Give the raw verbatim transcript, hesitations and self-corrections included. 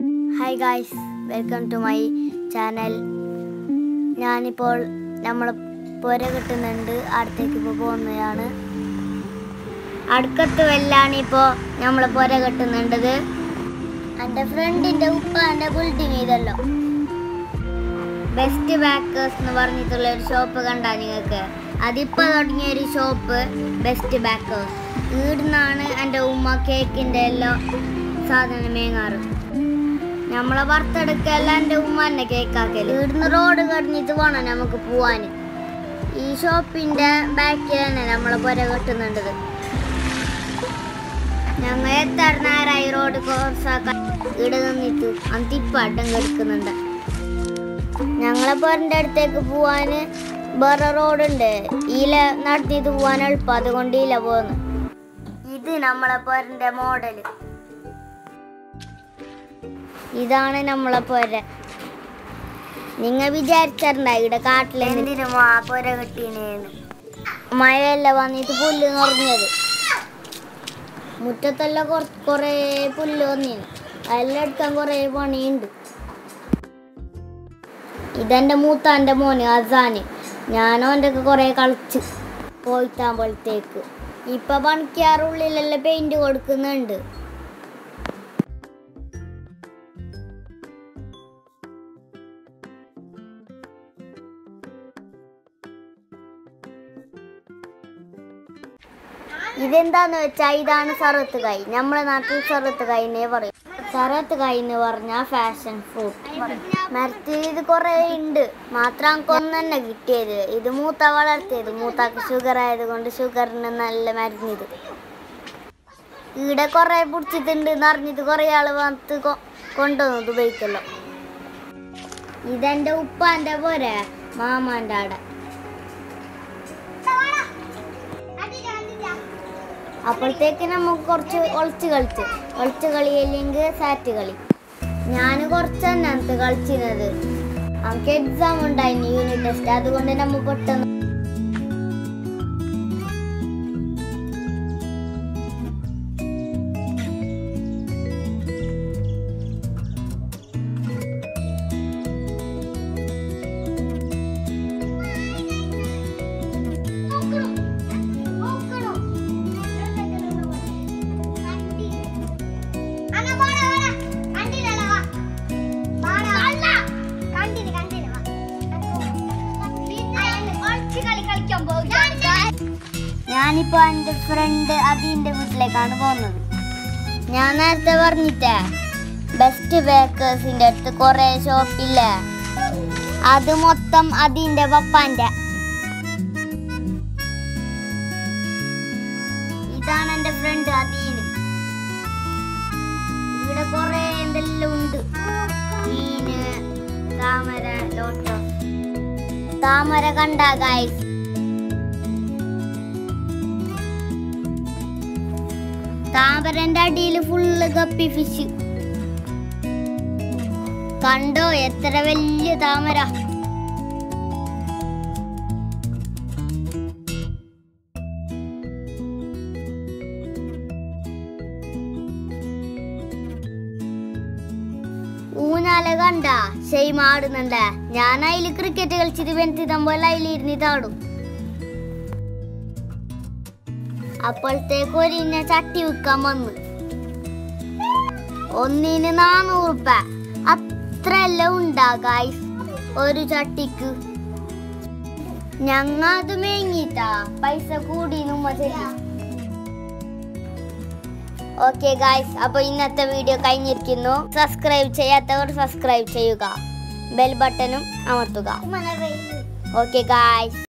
Hi guys, welcome to my channel. ഞാനിപ്പോൾ നമ്മൾ പുര കെട്ടുന്നുണ്ട്, അടുത്തേക്ക് ഇപ്പോൾ പോകുന്നതാണ്. അടുക്കത്ത് വെല്ലാണ് ഇപ്പോൾ നമ്മൾ പുര കെട്ടുന്നുണ്ടത്. എൻ്റെ ഫ്രണ്ടിൻ്റെ ഉപ്പാൻ്റെ ബിൽഡിങ് ഇതല്ലോ, ബെസ്റ്റ് ബാക്കേഴ്സ് എന്ന് പറഞ്ഞിട്ടുള്ള ഒരു ഷോപ്പ് കണ്ടാൽ നിങ്ങൾക്ക്, അതിപ്പോൾ തുടങ്ങിയ ഒരു ഷോപ്പ് ബെസ്റ്റ് ബാക്കേഴ്സ്. ഇവിടുന്നാണ് എൻ്റെ ഉമ്മ കേക്കിൻ്റെ എല്ലാം സാധനം മേങ്ങാറ്. നമ്മളെ വറുത്തെടുക്കെല്ലാം എൻ്റെ ഉമ്മ തന്നെ കേക്കാക്കല്. ഇവിടുന്ന് റോഡ് കടഞ്ഞിട്ട് വേണം നമുക്ക് പോവാൻ. ഈ ഷോപ്പിൻ്റെ ബാക്കിൽ തന്നെ നമ്മളെ പുര കെട്ടുന്നുണ്ടത്. ഞങ്ങൾ എത്ര നേരമായി റോഡ് കോർസാക്കാൻ ഇവിടെ നിന്നിട്ട് അന്തിപ്പാട്ടം കെടുക്കുന്നുണ്ട്. ഞങ്ങളെ പുരൻ്റെ അടുത്തേക്ക് പോവാൻ വേറെ റോഡുണ്ട്, ഈല നടത്തിയിട്ട് പോവാൻ എളുപ്പം, അതുകൊണ്ട് ഈല പോകുന്നു. ഇത് നമ്മളെ പുരൻ്റെ മോഡല്. ഇതാണ് നമ്മളെ പുര. നിങ്ങൾ വിചാരിച്ചിട്ടുണ്ടായി ഇവിടെ കാട്ടിൽ എന്തിനും ആ പുര കെട്ടീനേന്ന്. മഴയെല്ലാം വന്നിട്ട് പുല്ല് നിറഞ്ഞത്, മുറ്റത്തെല്ലാം കുറച്ച് കുറേ പുല്ല് വന്നിന്, അതെല്ലാം എടുക്കാൻ കുറേ പണിയുണ്ട്. ഇതെൻ്റെ മൂത്താൻ്റെ മോന് അസാന്. ഞാനോ എൻ്റെ ഒക്കെ കുറേ കളിച്ച് പോയിട്ടാകുമ്പോഴത്തേക്ക്. ഇപ്പം പണിക്കാറുള്ളിലെല്ലാം പെയിൻറ് കൊടുക്കുന്നുണ്ട്. ഇതെന്താന്ന് വെച്ചാൽ ഇതാണ് സറത്ത് കായ്. നമ്മളെ നാട്ടിൽ സറത്ത് കായിനെ പറയും. സറത്ത് കായ് എന്ന് പറഞ്ഞാൽ ഫാഷൻ ഫ്രൂട്ട്. മരത്തിൽ ഇത് കുറേ ഉണ്ട്, മാത്രം കൊന്നു തന്നെ കിട്ടിയത്. ഇത് മൂത്ത വളർത്തിയത്, മൂത്താക്ക് ഷുഗർ ആയതുകൊണ്ട് ഷുഗറിന് നല്ല മരുന്നിത്. ഇവിടെ കുറേ പിടിച്ചിട്ടുണ്ട് എന്ന് അറിഞ്ഞിട്ട് കുറേ ആൾ വന്ന് കൊണ്ടുവന്നു ദുബൈക്കല്ലോ. ഇതെൻ്റെ ഉപ്പാൻ്റെ പോരെ മാമാൻ്റെ ആടെ. അപ്പോഴത്തേക്ക് നമുക്ക് കുറച്ച് ഒളിച്ച് കളിച്ച് ഒളിച്ച് കളി അല്ലെങ്കിൽ സാറ്റ് കളി. ഞാൻ കുറച്ച് തന്നെ കളിച്ചിരുന്നത്. നമുക്ക് എക്സാം ഉണ്ടായിരുന്നു, യൂണിറ്റ് ടെസ്റ്റ്, അതുകൊണ്ട് നമ്മൾ പെട്ടെന്ന് ഞാനിപ്പോ എൻ്റെ ഫ്രണ്ട് അതിൻ്റെ വീട്ടിലേക്കാണ് പോകുന്നത്. ഞാൻ നേരത്തെ പറഞ്ഞിട്ടേ ബെസ്റ്റ് ബേക്കേഴ്സിൻ്റെ അടുത്ത് കുറേ ഷോപ്പില്ലേ, അത് മൊത്തം അതിൻ്റെ പപ്പാൻ്റെ. ഇതാണ് എൻ്റെ ഫ്രണ്ട് അതീന്. ഇവിടെ കുറേ എന്തെല്ലാം ഉണ്ട്, മീന്, താമര, ലോട്ടസ്. താമര കണ്ട ഗൈസ്, താമരന്റെ അടിയിൽ ഫുള്ള് ഗപ്പി ഫിഷ്. കണ്ടോ എത്ര വലിയ താമര. ഊനാല കണ്ട ഷെയ്മ ആടുന്നുണ്ട്. ഞാൻ അതിൽ ക്രിക്കറ്റ് കളിച്ചിട്ട് വെന്തിതമ്പോൾ അതിലിരുന്ന് ഇതാടും. അപ്പോഴത്തേക്ക് ഒരു ഇന്ന ചട്ടി വിൽക്കാൻ വന്ന്, ഒന്നിന് നാനൂറ് രൂപ. അത്ര എല്ലാം ഉണ്ടാ ഗായ്സ് ഒരു ചട്ടിക്ക്. ഞങ്ങ അത് മേങ്ങിട്ടാ പൈസ കൂടി നമ്മ ശരി. ഓക്കെ ഗായ്സ്, അപ്പൊ ഇന്നത്തെ വീഡിയോ കഴിഞ്ഞിരിക്കുന്നു. സബ്സ്ക്രൈബ് ചെയ്യാത്തവർ സബ്സ്ക്രൈബ് ചെയ്യുക, ബെൽ ബട്ടണും അമർത്തുക. Okay guys.